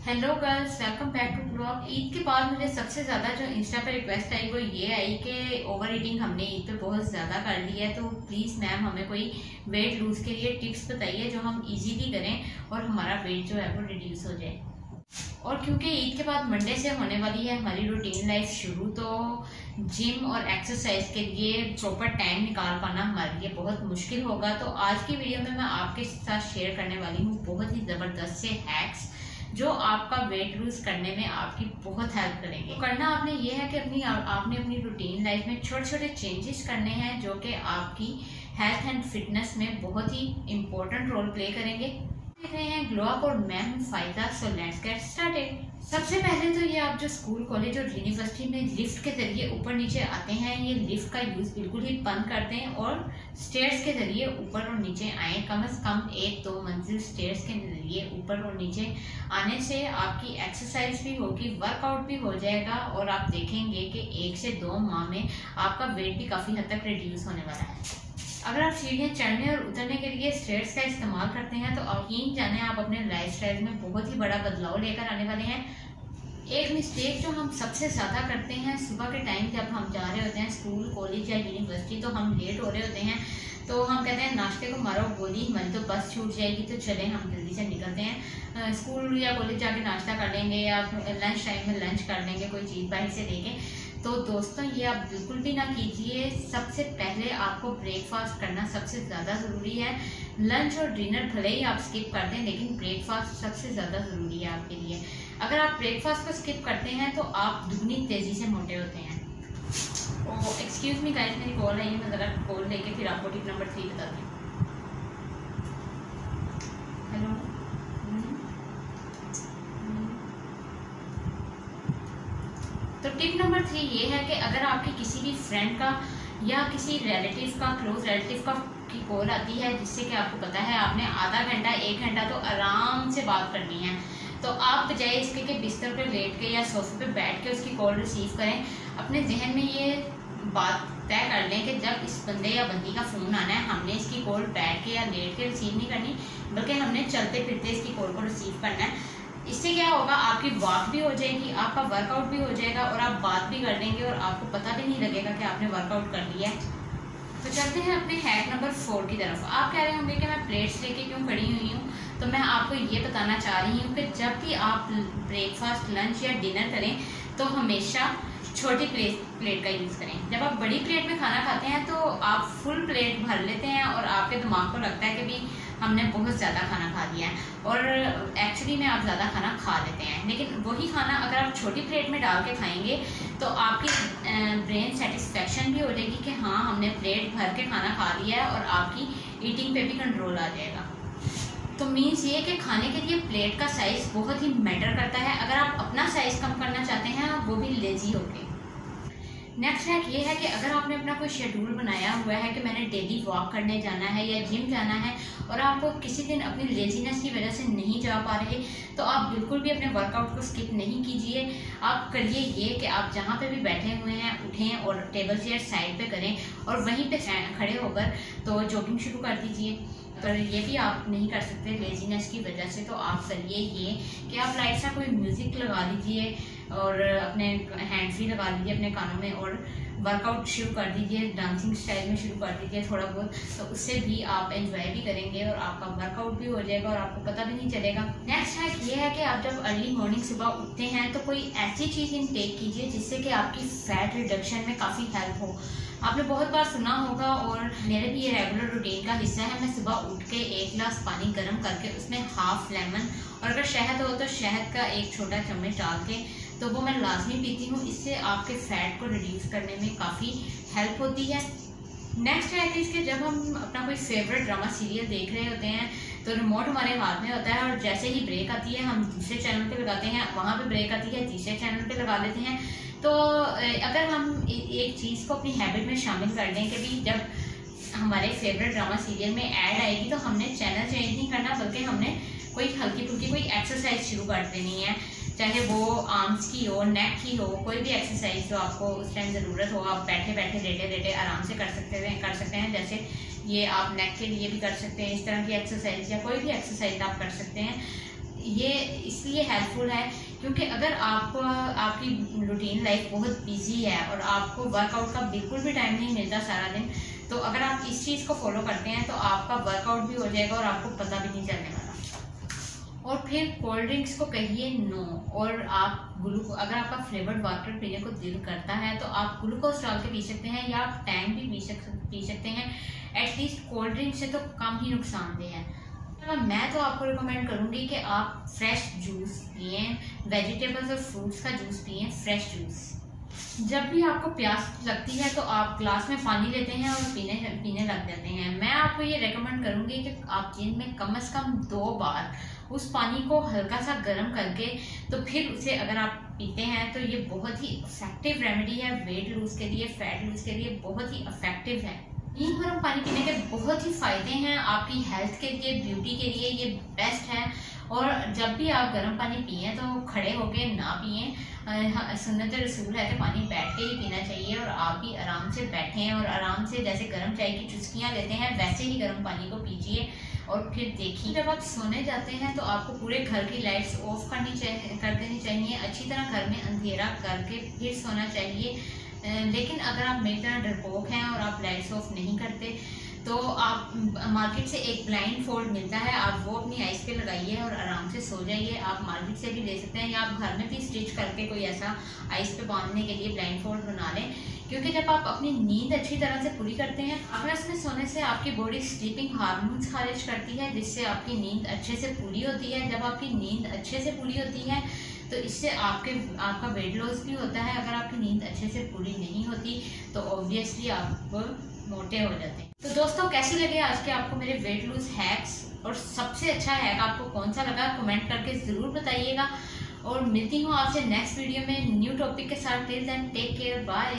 Hello girls, welcome back to blog. Eid के बाद मुझे सबसे ज्यादा जो इंस्टा पे रिक्वेस्ट आई वो ये आई कि ओवर ईटिंग हमने ईद पे बहुत ज्यादा कर ली है, तो प्लीज मैम हमें कोई वेट लूज के लिए टिप्स बताइए जो हम इजीली करें और हमारा वेट जो है वो रिड्यूस हो जाए। और क्योंकि ईद के बाद मंडे से होने वाली है हमारी रूटीन लाइफ शुरू, तो जिम और एक्सरसाइज के लिए प्रॉपर टाइम निकाल पाना हमारे लिए बहुत मुश्किल होगा। तो आज की वीडियो में मैं आपके साथ शेयर करने वाली हूँ बहुत ही जबरदस्त से हैक्स जो आपका वेट लूज करने में आपकी बहुत हेल्प करेंगे। करना आपने ये है कि आपने अपनी रूटीन लाइफ में छोटे छोटे चेंजेस करने हैं जो कि आपकी हेल्थ एंड फिटनेस में बहुत ही इंपॉर्टेंट रोल प्ले करेंगे। देख रहे हैं ग्लो अप और मैम फायदा, सो लेट्स गेट स्टार्टेड। सबसे पहले तो ये आप जो स्कूल, कॉलेज और यूनिवर्सिटी में लिफ्ट के जरिए ऊपर नीचे आते हैं, ये लिफ्ट का यूज बिल्कुल ही बंद कर दें और स्टेयर्स के जरिए ऊपर और नीचे आए। कम से कम 1-2 मंजिल स्टेयर्स के जरिए ऊपर और नीचे आने से आपकी एक्सरसाइज भी होगी, वर्कआउट भी हो जाएगा और आप देखेंगे कि 1 से 2 माह में आपका वेट भी काफी हद तक रिड्यूस होने वाला है। अगर आप सीढ़ियाँ चढ़ने और उतरने के लिए स्टेयर्स का इस्तेमाल करते हैं तो यकीन जाने आप अपने लाइफस्टाइल में बहुत ही बड़ा बदलाव लेकर आने वाले हैं। एक मिस्टेक जो हम सबसे ज़्यादा करते हैं, सुबह के टाइम जब हम जा रहे होते हैं स्कूल, कॉलेज या यूनिवर्सिटी, तो हम लेट हो रहे होते हैं तो हम कहते हैं नाश्ते को मारो गोली, हमारी तो बस छूट जाएगी, तो चलें हम जल्दी से निकलते हैं स्कूल या कॉलेज जाके नाश्ता कर लेंगे या लंच टाइम में लंच कर लेंगे कोई चीज़ बाहर से लेके। तो दोस्तों ये आप बिल्कुल भी ना कीजिए। सबसे पहले आपको ब्रेकफास्ट करना सबसे ज़्यादा ज़रूरी है। लंच और डिनर भले ही आप स्किप कर दें, लेकिन ब्रेकफास्ट सबसे ज़्यादा ज़रूरी है आपके लिए। अगर आप ब्रेकफास्ट को स्किप करते हैं तो आप दुगनी तेज़ी से मोटे होते हैं। एक्सक्यूज मी गाइस, मेरी कॉल आई है, मैं ज़रा कॉल लेके फिर आपको टिप नंबर 3 बताती हूँ। हेलो, तो टिप नंबर 3 ये है कि अगर आपकी किसी भी फ्रेंड का या किसी रिलेटिव का, क्लोज रिलेटिव का की कॉल आती है जिससे कि आपको पता है आपने आधा घंटा 1 घंटा तो आराम से बात करनी है, तो आप बजाय इसके कि बिस्तर पर लेट के या सोफे पे बैठ के उसकी कॉल रिसीव करें, अपने जहन में ये बात तय कर लें कि जब इस बंदे या बंदी का फ़ोन आना है हमने इसकी कॉल बैठ के या लेट के रिसीव नहीं करनी, बल्कि हमने चलते फिरते इसकी कॉल को रिसीव करना है। इससे क्या होगा, आपकी वॉक भी हो जाएगी, आपका वर्कआउट भी हो जाएगा और आप बात भी कर लेंगे और आपको पता भी नहीं लगेगा कि आपने वर्कआउट कर लिया है। तो चलते हैं अपने हैक नंबर 4 की तरफ। आप कह रहे होंगे कि मैं प्लेट्स लेके क्यों खड़ी हुई हूँ, तो मैं आपको ये बताना चाह रही हूँ कि जब भी आप ब्रेकफास्ट, लंच या डिनर करें तो हमेशा छोटी प्लेट का यूज़ करें। जब आप बड़ी प्लेट में खाना खाते हैं तो आप फुल प्लेट भर लेते हैं और आपके दिमाग को लगता है कि भी हमने बहुत ज़्यादा खाना खा लिया है, और एक्चुअली में आप ज़्यादा खाना खा लेते हैं। लेकिन वही खाना अगर आप छोटी प्लेट में डाल के खाएंगे तो आपकी ब्रेन सेटिस्फेक्शन भी हो जाएगी कि हाँ हमने प्लेट भर के खाना खा लिया है, और आपकी ईटिंग पे भी कंट्रोल आ जाएगा। तो मीन्स ये कि खाने के लिए प्लेट का साइज़ बहुत ही मैटर करता है। अगर आप अपना साइज़ कम करना चाहते हैं वो भी लेजी होके। नेक्स्ट हैक ये है कि अगर आपने अपना कोई शेड्यूल बनाया हुआ है कि मैंने डेली वॉक करने जाना है या जिम जाना है, और आपको किसी दिन अपनी लेजीनेस की वजह से नहीं जा पा रहे, तो आप बिल्कुल भी अपने वर्कआउट को स्किप नहीं कीजिए। आप करिए ये कि आप जहाँ पे भी बैठे हुए हैं उठें और टेबल चेयर साइड पे करें और वहीं पे खड़े होकर तो जॉगिंग शुरू कर दीजिए। पर ये भी आप नहीं कर सकते लेजीनेस की वजह से, तो आप करिए ये कि आप लाइट सा कोई म्यूज़िक लगा लीजिए और अपने हैंड फ्री लगा लीजिए अपने कानों में और वर्कआउट शुरू कर दीजिए, डांसिंग स्टाइल में शुरू कर दीजिए थोड़ा बहुत, तो उससे भी आप एंजॉय भी करेंगे और आपका वर्कआउट भी हो जाएगा और आपको पता भी नहीं चलेगा। नेक्स्ट हैक ये है कि आप जब अर्ली मॉर्निंग सुबह उठते हैं तो कोई ऐसी चीज़ इनटेक कीजिए जिससे कि आपकी फैट रिडक्शन में काफ़ी हेल्प हो। आपने बहुत बार सुना होगा और मेरे भी ये रेगुलर रूटीन का हिस्सा है, मैं सुबह उठ के 1 गिलास पानी गर्म करके उसमें हाफ लेमन और अगर शहद हो तो शहद का 1 छोटा चम्मच डाल के तो वो मैं लाजमी पीती हूँ। इससे आपके फैट को रिड्यूस करने में काफ़ी हेल्प होती है। नेक्स्ट है कि इसके जब हम अपना कोई फेवरेट ड्रामा सीरियल देख रहे होते हैं तो रिमोट हमारे हाथ में होता है और जैसे ही ब्रेक आती है हम दूसरे चैनल पे लगाते हैं, वहाँ पे ब्रेक आती है तीसरे चैनल पे लगा लेते हैं। तो अगर हम एक चीज़ को अपनी हैबिट में शामिल कर दें कि भी जब हमारे फेवरेट ड्रामा सीरियल में ऐड आएगी तो हमने चैनल चेंज नहीं करना, बल्कि हमने कोई हल्की फुल्की कोई एक्सरसाइज शुरू कर देनी है, चाहे वो आर्म्स की हो, नेक की हो, कोई भी एक्सरसाइज जो आपको उस टाइम ज़रूरत हो, आप बैठे बैठे लेटे लेटे आराम से कर सकते हैं। जैसे ये आप नेक के लिए भी कर सकते हैं इस तरह की एक्सरसाइज, या कोई भी एक्सरसाइज आप कर सकते हैं। ये इसलिए हेल्पफुल है क्योंकि अगर आपकी रूटीन लाइफ बहुत बिजी है और आपको वर्कआउट का बिल्कुल भी टाइम नहीं मिलता सारा दिन, तो अगर आप इस चीज़ को फॉलो करते हैं तो आपका वर्कआउट भी हो जाएगा और आपको पता भी नहीं चलने वाला। और फिर कोल्ड ड्रिंक्स को कहिए नो, और आप अगर आपका फ्लेवर्ड वाटर पीने को दिल करता है तो आप ग्लूकोज डाल के पी सकते हैं या आप टैंक भी पी सकते हैं। एटलीस्ट कोल्ड ड्रिंक से तो कम ही नुकसानदेह है। मैं तो आपको रिकमेंड करूँगी कि आप फ्रेश जूस पिए, वेजिटेबल्स और फ्रूट्स का जूस पिए, फ्रेश जूस। जब भी आपको प्यास लगती है तो आप ग्लास में पानी लेते हैं और पीने लग जाते हैं। मैं आपको ये रेकमेंड करूँगी कि आप दिन में कम से कम 2 बार उस पानी को हल्का सा गर्म करके तो फिर उसे अगर आप पीते हैं तो ये बहुत ही इफेक्टिव रेमेडी है वेट लूज के लिए, फैट लूज के लिए बहुत ही इफेक्टिव है। नीम गर्म पानी पीने के बहुत ही फायदे हैं आपकी हेल्थ के लिए, ब्यूटी के लिए ये बेस्ट है। और जब भी आप गर्म पानी पिए तो खड़े होके ना पिए, सुन्नत रसूल है कि पानी बैठ के ही पीना चाहिए और आप भी आराम से बैठें और आराम से जैसे गर्म चाय की चुस्कियाँ लेते हैं वैसे ही गर्म पानी को पीजिए। और फिर देखिए जब आप सोने जाते हैं तो आपको पूरे घर की लाइट्स ऑफ कर देनी चाहिए, अच्छी तरह घर में अंधेरा करके फिर सोना चाहिए। लेकिन अगर आप मेरी तरह डरपोक हैं और आप लाइट्स ऑफ नहीं करते तो आप मार्केट से एक ब्लाइंड फोल्ड मिलता है, आप वो अपनी आइज़ पे लगाइए और आराम से सो जाइए। आप मार्केट से भी ले सकते हैं या आप घर में भी स्टिच करके कोई ऐसा आइज़ पे बांधने के लिए ब्लाइंड फोल्ड बना लें। क्योंकि जब आप अपनी नींद अच्छी तरह से पूरी करते हैं, आपस में सोने से आपकी बॉडी स्लीपिंग हार्मोन्स खारिज करती है जिससे आपकी नींद अच्छे से पूरी होती है। जब आपकी नींद अच्छे से पूरी होती है तो इससे आपका वेट लॉस भी होता है। अगर आपकी नींद अच्छे से पूरी नहीं होती तो ऑब्वियसली आप मोटे हो जाते हैं। तो दोस्तों कैसी लगे आज के आपको मेरे वेट लूज हैक्स, और सबसे अच्छा हैक आपको कौन सा लगा कमेंट करके ज़रूर बताइएगा। और मिलती हूँ आपसे नेक्स्ट वीडियो में न्यू टॉपिक के साथ। Till then take care, bye.